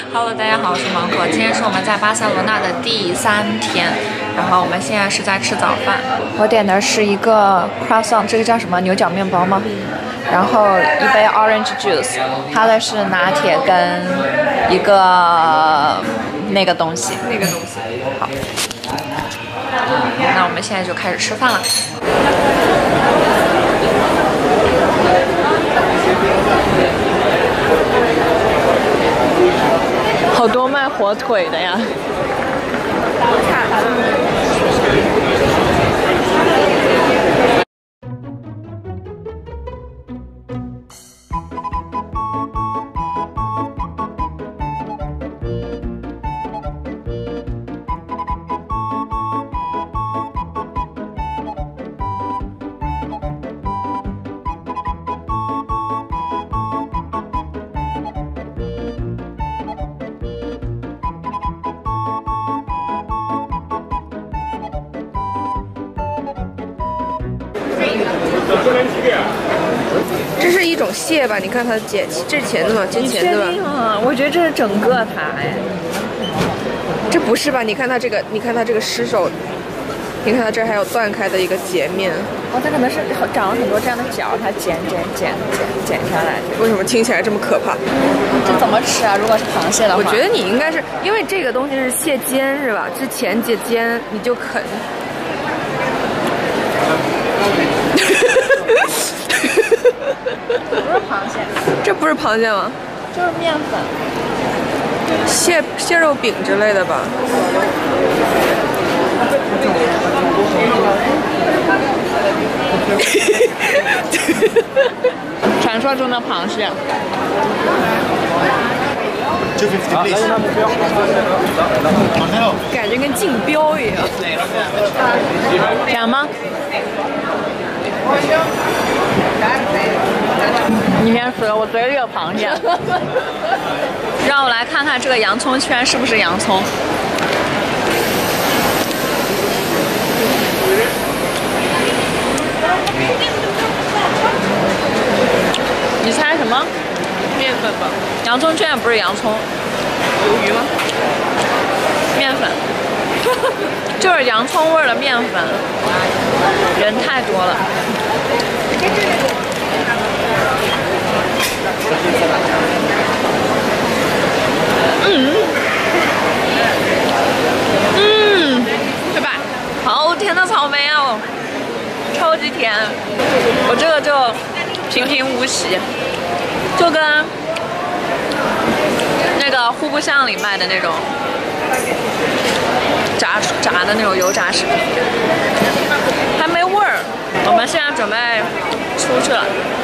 Hello， 大家好，我是芒果。今天是我们在巴塞罗那的第3天，然后我们现在是在吃早饭。我点的是一个 croissant， 这个叫什么牛角面包吗？然后一杯 orange juice， 它的是拿铁跟一个那个东西。好，那我们现在就开始吃饭了。好多卖火腿的呀！ 这是一种蟹吧？你看它剪，这是钳子吗？这钳子吧？ 我觉得这是整个它哎。 这不是吧？你看它这个，你看它这个尸首，你看它这还有断开的一个截面。 哦，它可能是长了很多这样的角，它剪下来。 为什么听起来这么可怕？ 这怎么吃啊？如果是螃蟹的话， 我觉得你应该是因为这个东西是蟹尖是吧？之前尖你就啃。 不是螃蟹， 这不是螃蟹吗？ 就是面粉， 蟹肉饼之类的吧。 传说中的螃蟹。 感觉跟竞标一样。 讲吗？你先说，我嘴里有螃蟹。让我来看看这个洋葱圈是不是洋葱。你猜什么？ 面粉吧。 洋葱圈也不是洋葱。 鱿鱼吗？ 面粉。就是洋葱味的面粉。人太多了。对吧？好甜的草莓哦，超级甜。我这个就平平无奇，就跟那个户部巷里卖的那种炸的那种油炸食品，还没味儿。我们现在准备出去了。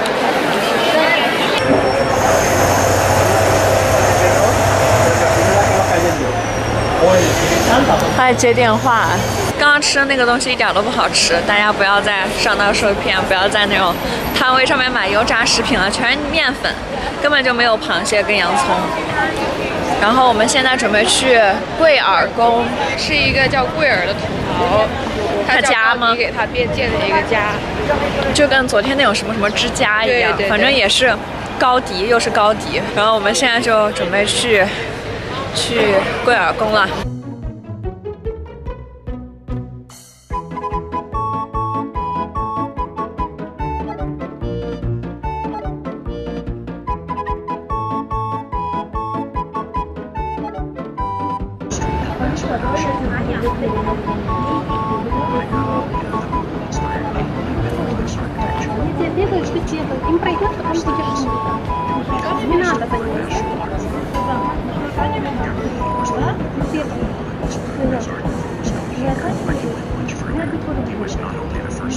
他在接电话。刚刚吃的那个东西一点都不好吃，大家不要再上当受骗，不要在那种摊位上面买油炸食品了，全是面粉，根本就没有螃蟹跟洋葱。然后我们现在准备去贵尔宫， 是一个叫贵尔的土豪， 他家吗？ 给他编建的一个家， 就跟昨天那种什么什么之家一样， 对， 反正也是高迪，又是高迪。然后我们现在就准备去贵尔宫了。 Им пройдет, потом будешь не надо за ним. Да?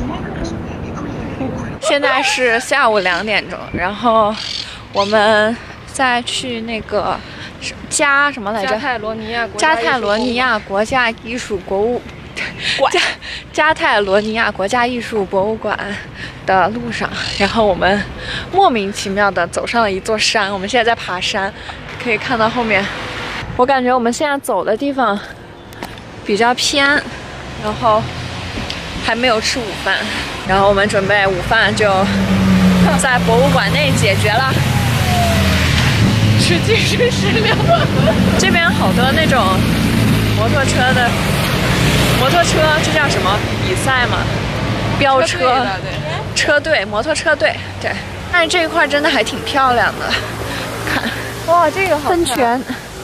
现在是下午2点钟，然后我们再去那个加泰罗尼亚国家艺术博物馆，加泰罗尼亚国家艺术博物馆的路上，然后我们莫名其妙的走上了一座山，我们现在在爬山，可以看到后面。我感觉我们现在走的地方比较偏，然后还没有吃午饭，然后我们准备午饭就在博物馆内解决了。 是精神食粮。 这边好多那种摩托车，这叫什么比赛吗？飙车车队，摩托车队，对。但是这一块真的还挺漂亮的，看， 哇，这个好看。 喷泉。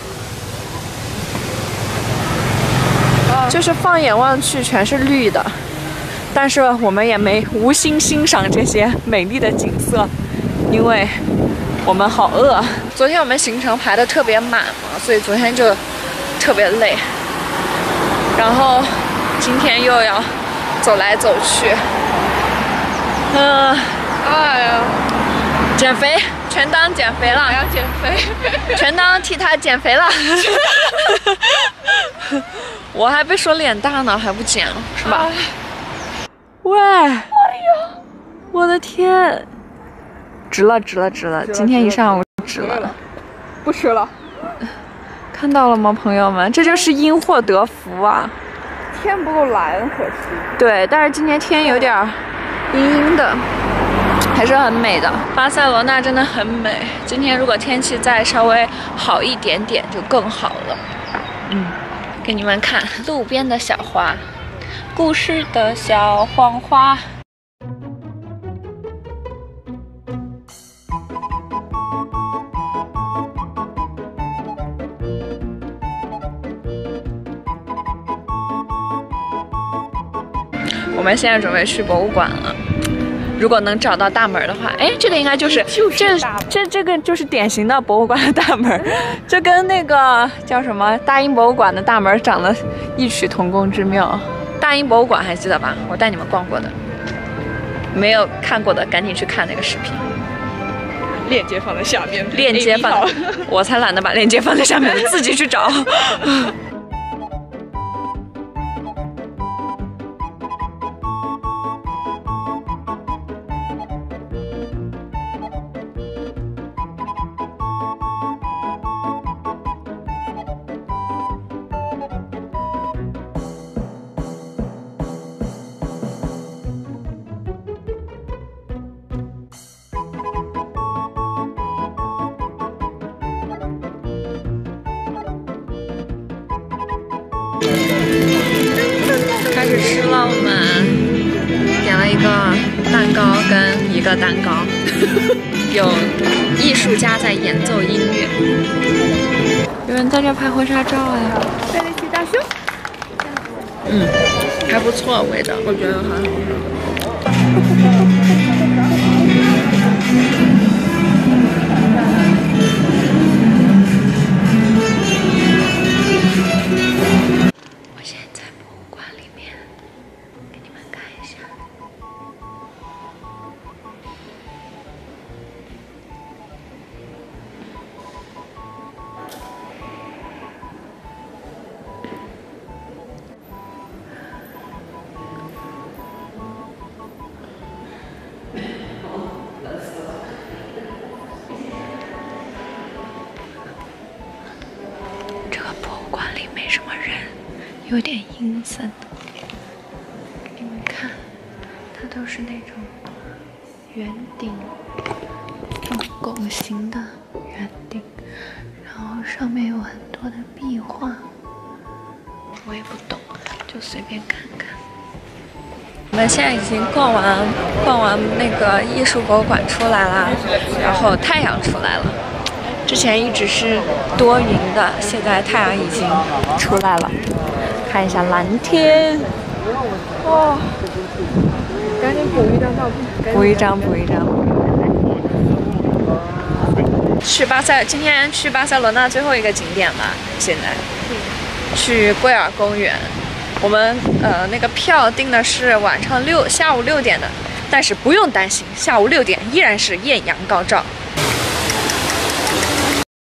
就是放眼望去全是绿的，但是我们也无心欣赏这些美丽的景色，因为我们好饿。昨天我们行程排得特别满嘛，所以昨天就特别累，然后今天又要走来走去， 哎呀， 减肥，全当减肥了， 要减肥， 全当替他减肥了。我还被说脸大呢，还不减了，是吧？喂，我的天，值了！今天一上午值了， 不吃了。 看到了吗，朋友们？这就是因祸得福啊！ 天不够蓝，可惜。 对，但是今天天有点阴阴的，还是很美的。巴塞罗那真的很美。今天如果天气再稍微好一点点，就更好了。给你们看路边的小花，故事的小黄花。我们现在准备去博物馆了。如果能找到大门的话，哎，这个应该就是这个就是典型的博物馆的大门，这跟那个叫什么大英博物馆的大门长得异曲同工之妙。大英博物馆还记得吧？我带你们逛过的，没有看过的赶紧去看那个视频。 链接放在下面， 链接放，我才懒得把链接放在下面，自己去找。开始吃了，我们点了一个蛋糕跟一个蛋糕，有艺术家在演奏音乐，有人在这拍婚纱照哎， 在那骑大熊， 还不错，味道， 我觉得很好我现在在博物馆里面，给你们看一下。这个博物馆里没什么人，有点阴森。给你们看，它都是那种圆顶，这种拱形的圆顶，然后上面有很多的壁画，我也不懂，就随便看看。我们现在已经逛完那个艺术博物馆出来了，然后太阳出来了。之前一直是多云的，现在太阳已经出来了。看一下蓝天，哇！ 赶紧补一张照片， 补一张。今天去巴塞罗那最后一个景点了，现在去贵尔公园。我们那个票订的是下午6点的，但是不用担心，下午6点依然是艳阳高照。